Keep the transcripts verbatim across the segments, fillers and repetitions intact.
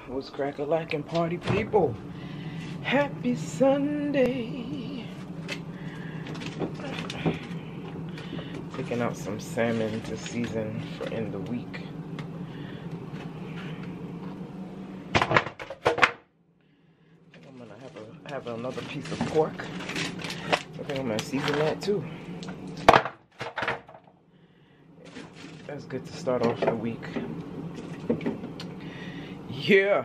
What's crack-a-lackin' party people? Happy Sunday. Picking out some salmon to season for in the week. I think I'm gonna have a have another piece of pork. I think I'm gonna season that too. That's good to start off the week. Yeah.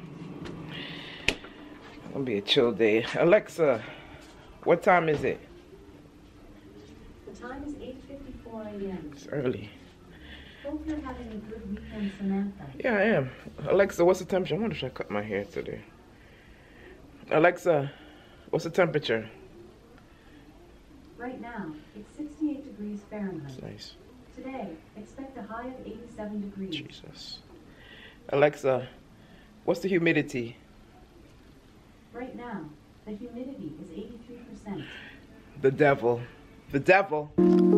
It's gonna be a chill day. Alexa, what time is it? The time is eight fifty-four a m It's early. Hope you're having a good weekend, Samantha. Yeah, I am. Alexa, what's the temperature? I wonder if I cut my hair today. Alexa, what's the temperature? Right now, it's sixty-eight degrees Fahrenheit. That's nice. Today, expect a high of eighty-seven degrees. Jesus. Alexa, what's the humidity? Right now, the humidity is eighty-three percent. The devil. The devil.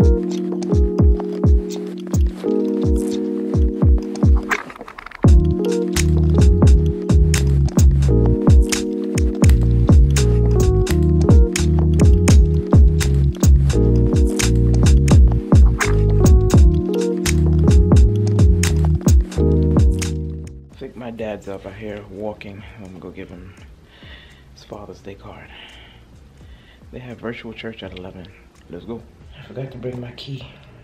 I think my dad's up out here walking. I'm gonna go give him his Father's Day card. They have virtual church at eleven. Let's go. I forgot to bring my key.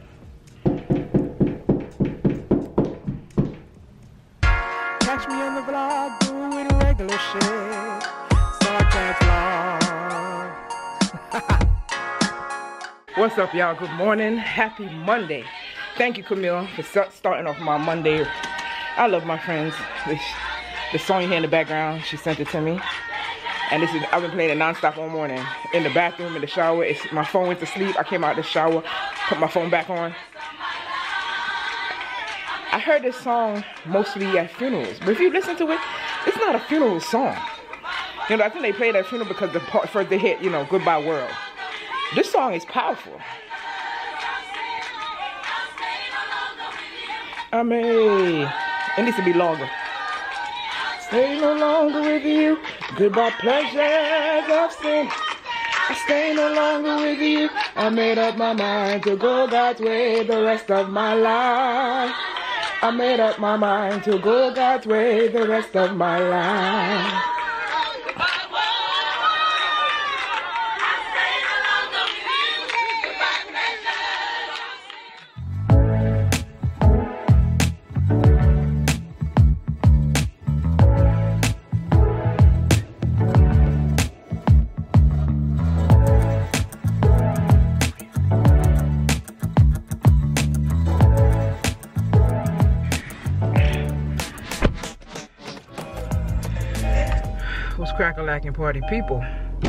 Catch me on the vlog doing regular shit, so I can't vlog. What's up, y'all? Good morning. Happy Monday. Thank you, Camille, for start starting off my Monday. I love my friends. This, the song you hear in the background, she sent it to me. And this is, I've been playing it nonstop all morning. In the bathroom, in the shower. It's, my phone went to sleep. I came out of the shower, put my phone back on. I heard this song mostly at funerals. But if you listen to it, it's not a funeral song. You know, I think they played at funeral because the part first they hit, you know, Goodbye World. This song is powerful. I mean, it needs to be longer. Stay no longer with you. Goodbye pleasures of sin. I stay no longer with you. I made up my mind to go God's way the rest of my life. I made up my mind to go God's way the rest of my life. What's crack-a-lackin' party people?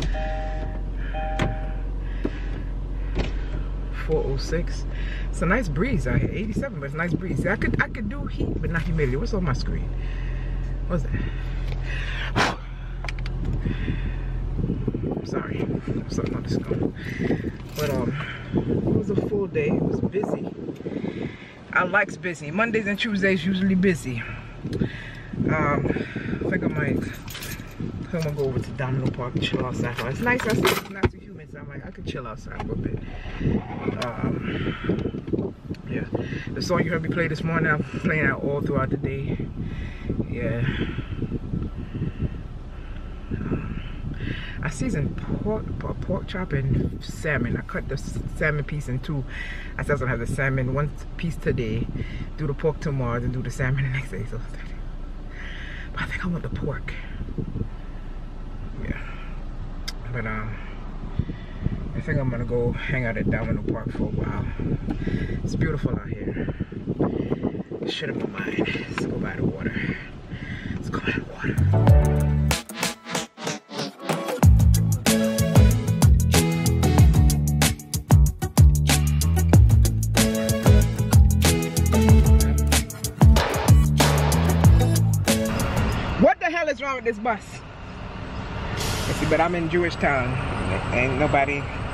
four oh six. It's a nice breeze out here. eighty-seven, but it's a nice breeze. I could I could do heat, but not humidity. What's on my screen? What's that? Sorry, something on the screen. But um, it was a full day. It was busy. I likes busy. Mondays and Tuesdays usually busy. Um, I think I might. I'm gonna go over to Domino Park and chill outside. It's nice outside, it's not too humid, so I'm like, I could chill outside for a bit. Um, yeah, the song you heard me play this morning, I'm playing out all throughout the day. Yeah. Um, I seasoned pork, pork chop and salmon. I cut the salmon piece in two. I said I was gonna have the salmon one piece today, do the pork tomorrow, then do the salmon the next day. So, but I think I want the pork. Yeah, but um, I think I'm gonna go hang out at Domino Park for a while. It's beautiful out here. Shit in my mind. Let's go by the water. Let's go by the water. What the hell is wrong with this bus? Let's see, but I'm in Jewish town. Ain't nobody.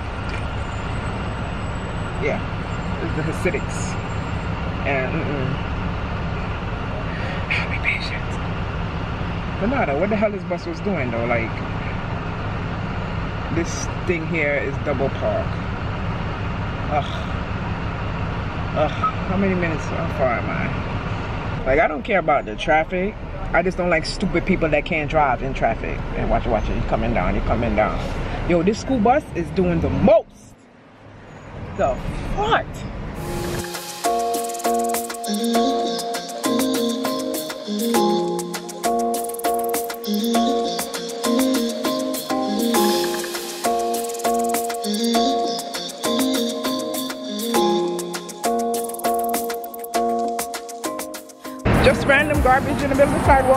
Yeah, it's the Hasidics. And mm-mm. Be patient. Bernardo, what the hell is Bustles doing though? Like, this thing here is double park. Ugh. Ugh. How many minutes? How far am I? Like, I don't care about the traffic. I just don't like stupid people that can't drive in traffic. And watch it, watch it. He's coming down. He's coming down. Yo, this school bus is doing the most. The fuck? Just random garbage in the middle of the sidewalk.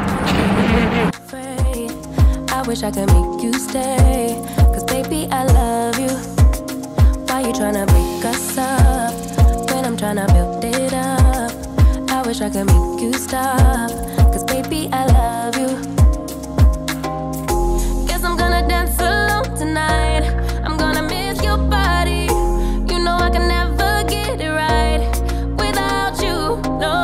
I wish I could make you stay, cause baby I love you. Why you tryna break us up when I'm tryna build it up? I wish I could make you stop, cause baby I love you. Guess I'm gonna dance alone tonight. I'm gonna miss your body. You know I can never get it right without you, no.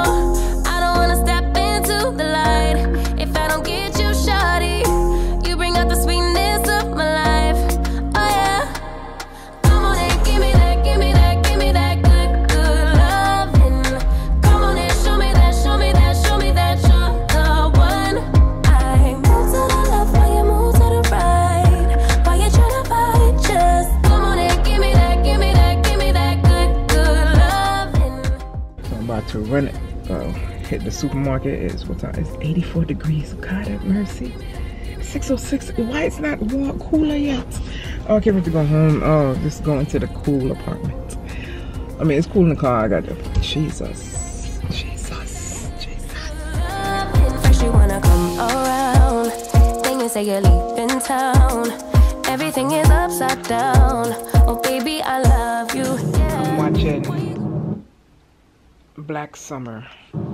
To run it, uh, hit the supermarket. Is what time? It's eighty-four degrees. God have mercy. six oh six. Why it's not warm, cooler yet? Oh, I can't wait to go home. Oh, just going to the cool apartment. I mean, it's cool in the car. I got the Jesus, Jesus, Jesus. First you wanna come around, then you say you're leaving town. Everything is upside down. Oh baby, I love you. Yeah. I'm watching Black Summer.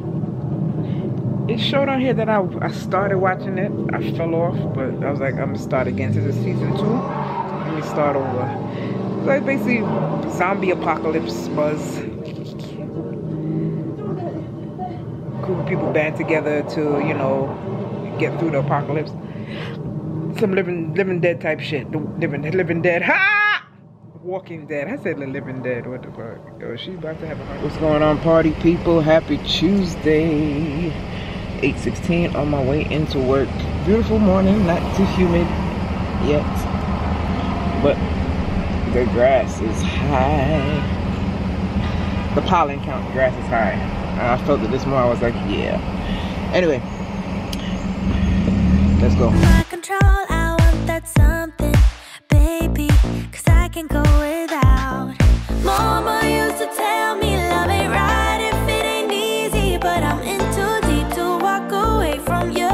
It showed on here that I, I started watching it. I fell off, but I was like, I'm gonna start again. Since it's season two, let me start over. It's like basically zombie apocalypse buzz. Group of people band together to, you know, get through the apocalypse. Some living living dead type shit. The living living dead. Ha! Walking Dead. I said the Living Dead. What the fuck? Yo, she about to have a heart. What's going on, party people? Happy Tuesday. eight sixteen on my way into work. Beautiful morning. Not too humid yet. But the grass is high. The pollen count. The grass is high. I felt it this morning. I was like, yeah. Anyway. Let's go. My control, I want that something, baby, cause I can go without. Mama used to tell me love ain't right if it ain't easy, but I'm in too deep to walk away from you.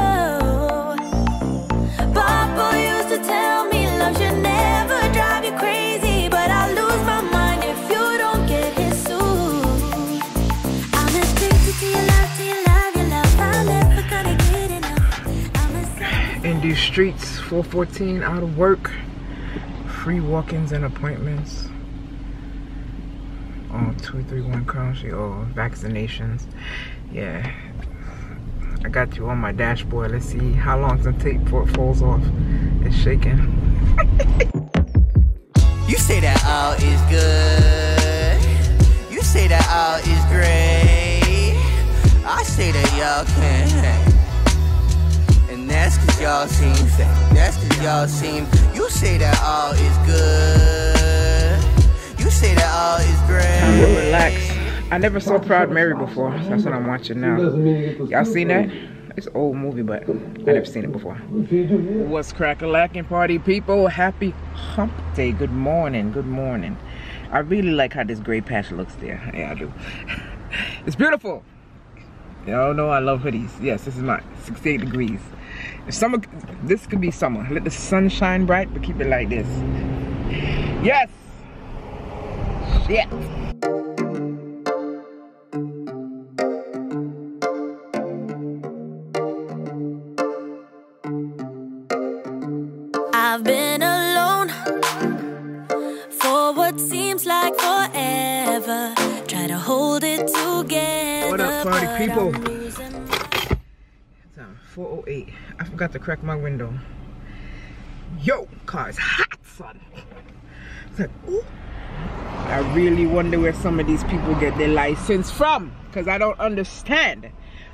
Papa used to tell me love should never drive you crazy, but I lose my mind if you don't get his soothe. I'm addicted to your love, to your love, your love, I'm never gonna get enough. I'm a in these streets, four fourteen, out of work. Free walk-ins and appointments. Oh, two three one country. Oh, vaccinations. Yeah. I got you on my dashboard. Let's see how long the tape before it falls off. It's shaking. You say that all is good. You say that all is great. I say that y'all can't. And that's cause y'all seem fake. That's cause y'all seem. You say that all is good. You say that all is great. I'm gonna relax. I never saw Proud Mary before. So that's what I'm watching now. Y'all seen that? It's an old movie, but I never seen it before. What's crack-a-lackin', party people? Happy hump day. Good morning. Good morning. I really like how this gray patch looks there. Yeah, I do. It's beautiful. Y'all know I love hoodies. Yes, this is mine. sixty-eight degrees. If summer, this could be summer. Let the sun shine bright, but keep it like this. Yes. Shit. I've been alone for what seems like forever. Try to hold it together. What up, party people? Time four oh eight. I forgot to crack my window. Yo, car is hot, son. It's like, ooh. I really wonder where some of these people get their license from, because I don't understand.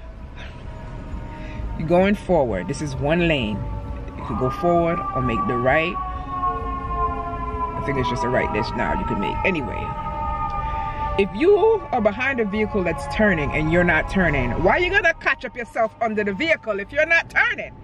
You're going forward. This is one lane. You could go forward or make the right. I think it's just a right this now you can make. Anyway, if you are behind a vehicle that's turning and you're not turning, why are you gonna catch up yourself under the vehicle if you're not turning?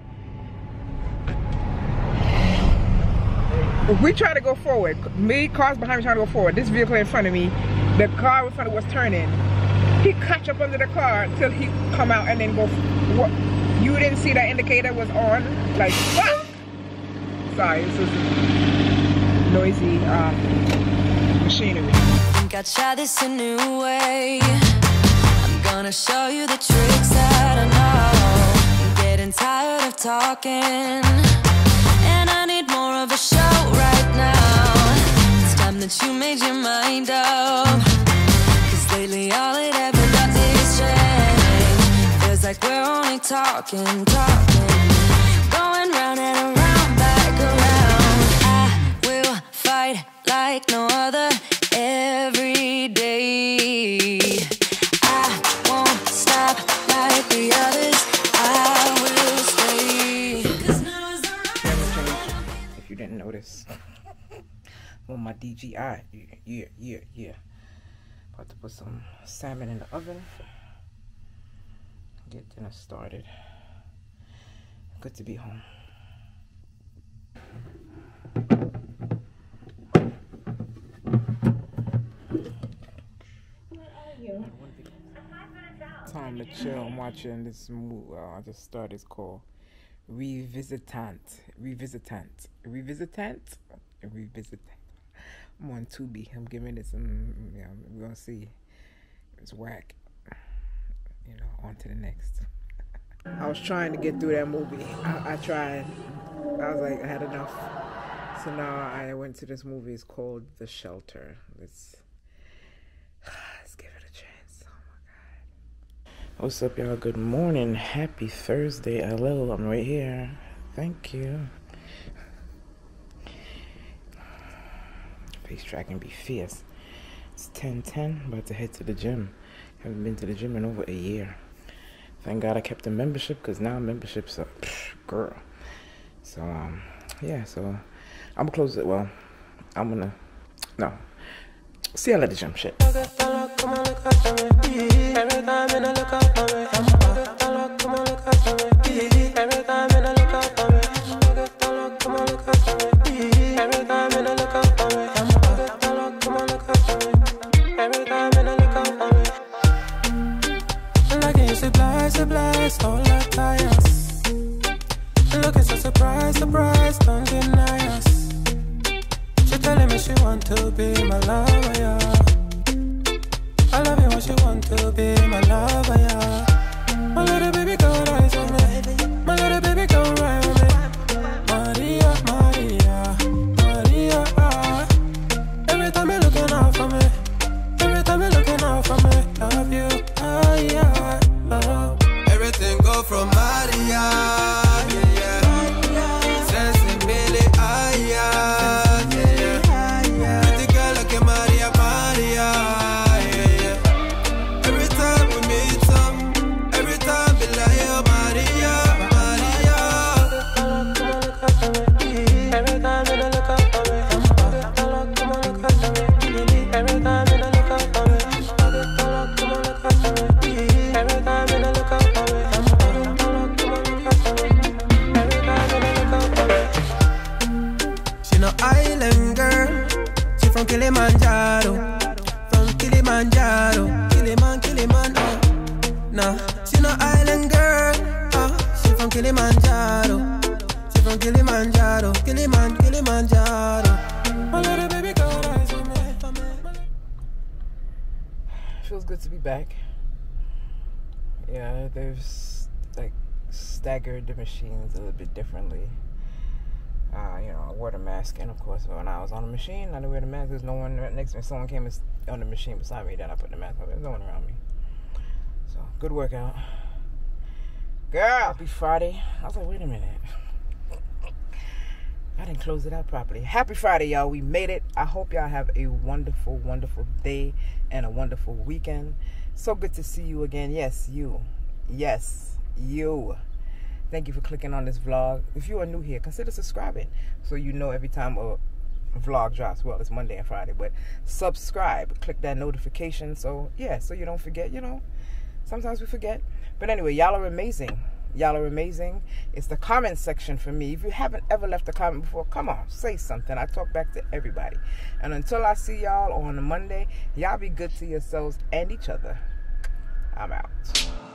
If we try to go forward, me, cars behind me trying to go forward, this vehicle in front of me, the car in front of was turning, he catch up under the car till he come out and then go, what? You didn't see that indicator was on? Like, fuck! Sorry, this is noisy um, machinery. Think I'd try this a new way. I'm gonna show you the tricks that I know. I'm getting tired of talking, and I need more of a show right now. It's time that you made your mind up, 'cause lately all it ever does is change. Feels like we're only talking, talking, going round and around, back around. I will fight like no other every day. I won't stop like the others. I will stay. 'Cause now is the right. If you didn't notice. On my D J I. Yeah, yeah, yeah, yeah. About to put some salmon in the oven. Get dinner started. Good to be home. Time to chill. I'm watching this movie. Uh, I just started. It's called Revisitant. Revisitant. Revisitant. Revisitant. I'm on Tubi. I'm giving it some. Yeah, we're gonna see. It's whack. You know, on to the next. I was trying to get through that movie. I, I tried. I was like, I had enough. So now I went to this movie. It's called The Shelter. Let's, let's give it a chance. Oh my God. What's up, y'all? Good morning. Happy Thursday. Hello, I'm right here. Thank you. Face tracking be fierce. It's ten ten. About to head to the gym. Haven't been to the gym in over a year. Thank God I kept the membership, because now memberships are pff, girl. So um yeah, so I'm gonna close it. Well, I'm gonna no. See y'all at the gym. Shit. All our tires. Look, it's a surprise, surprise, don't deny us. She telling me she want to be my lover, yeah. I love you when she want to be my lover, yeah. My little baby girl rise on me. My little baby girl ride on me. Maria, Maria, Maria, ah. Every time you're looking out for me. Every time you're looking out for me. Love you, ah, yeah, love. Everything go from Maria, yeah, yeah. Sensibility, ah, yeah, yeah, yeah. Pretty girl like a Maria, Maria, yeah, yeah. Every time we meet up, every time be like, oh, Maria, Maria. Every time you look up for me, come on, look up for me. Every time you look up for me, come on, look up for me. Every time you look up for me. Island girl, she from Kilimanjaro, from Kilimanjaro, Kiliman, Kiliman, oh. Nah, she no island girl, oh. She from Kilimanjaro, she from Kilimanjaro, Kiliman, Kilimanjaro. My little baby girl, eyes on me. Feels good to be back. Yeah, there's like staggered the machines a little bit differently. Uh, you know, I wore the mask, and of course, when I was on the machine, I didn't wear the mask. There's no one right next to me. Someone came on the machine beside me, then I put the mask on. There's no one around me. So, good workout. Girl. Happy Friday. I was like, wait a minute. I didn't close it out properly. Happy Friday, y'all. We made it. I hope y'all have a wonderful, wonderful day and a wonderful weekend. So good to see you again. Yes, you. Yes, you. Thank you for clicking on this vlog. If you are new here, consider subscribing so you know every time a vlog drops. Well, it's Monday and Friday, but subscribe. Click that notification. So, yeah, so you don't forget, you know. Sometimes we forget. But anyway, y'all are amazing. Y'all are amazing. It's the comment section for me. If you haven't ever left a comment before, come on, say something. I talk back to everybody. And until I see y'all on a Monday, y'all be good to yourselves and each other. I'm out.